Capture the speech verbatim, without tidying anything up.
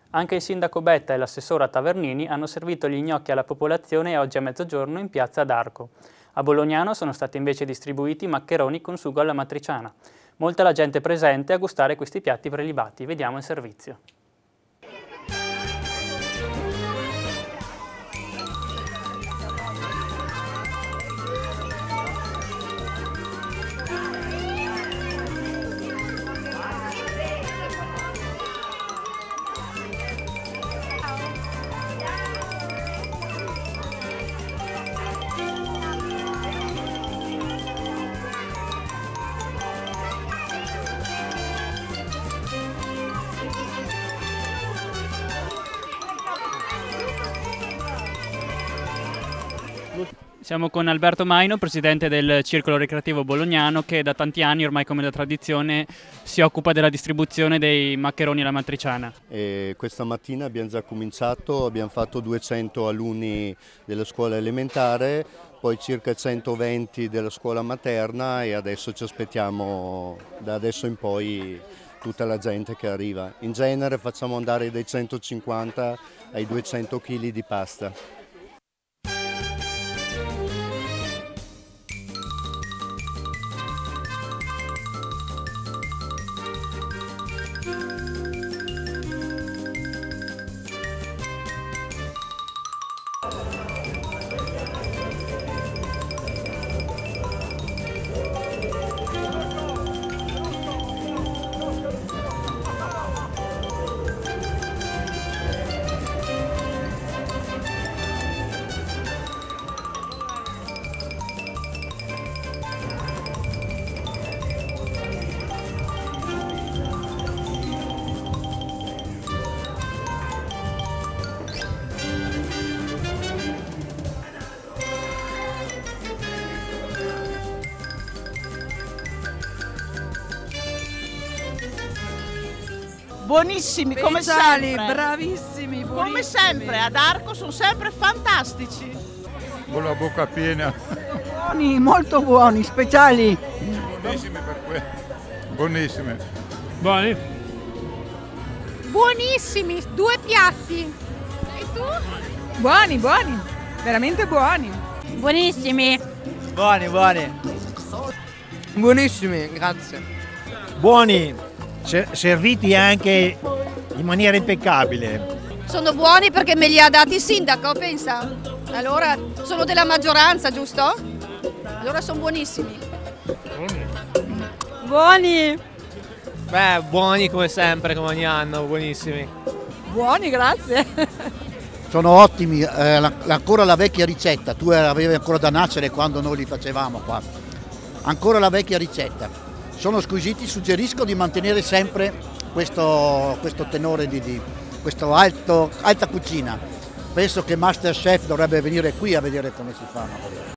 Anche il sindaco Betta e l'assessora Tavernini hanno servito gli gnocchi alla popolazione oggi a mezzogiorno in piazza ad Arco. A Bolognano sono stati invece distribuiti maccheroni con sugo alla matriciana. Molta la gente presente a gustare questi piatti prelibati. Vediamo il servizio. Siamo con Alberto Maino, presidente del Circolo Ricreativo Bolognano, che da tanti anni, ormai come da tradizione, si occupa della distribuzione dei maccheroni alla matriciana. E questa mattina abbiamo già cominciato, abbiamo fatto duecento alunni della scuola elementare, poi circa centoventi della scuola materna e adesso ci aspettiamo da adesso in poi tutta la gente che arriva. In genere facciamo andare dai centocinquanta ai duecento chili di pasta. Buonissimi, come Speciali, sempre. Bravissimi, buonissimi. Come sempre, ad Arco sono sempre fantastici. Con la bocca piena. Buoni, molto buoni, speciali. Buonissimi per quello. Buonissimi. Buoni? Buonissimi, due piatti. E tu? Buoni, buoni, veramente buoni. Buonissimi. Buoni, buoni. Buonissimi, grazie. Buoni, serviti anche in maniera impeccabile. Sono buoni perché me li ha dati il sindaco, pensa. Allora sono della maggioranza, giusto? Allora sono buonissimi. Buoni. Beh, buoni come sempre, come ogni anno, buonissimi. Buoni, grazie. Sono ottimi, eh, la, ancora la vecchia ricetta, tu avevi ancora da nascere quando noi li facevamo qua. Ancora la vecchia ricetta. Sono squisiti, suggerisco di mantenere sempre questo, questo tenore di, di questo alto, alta cucina. Penso che Masterchef dovrebbe venire qui a vedere come si fanno.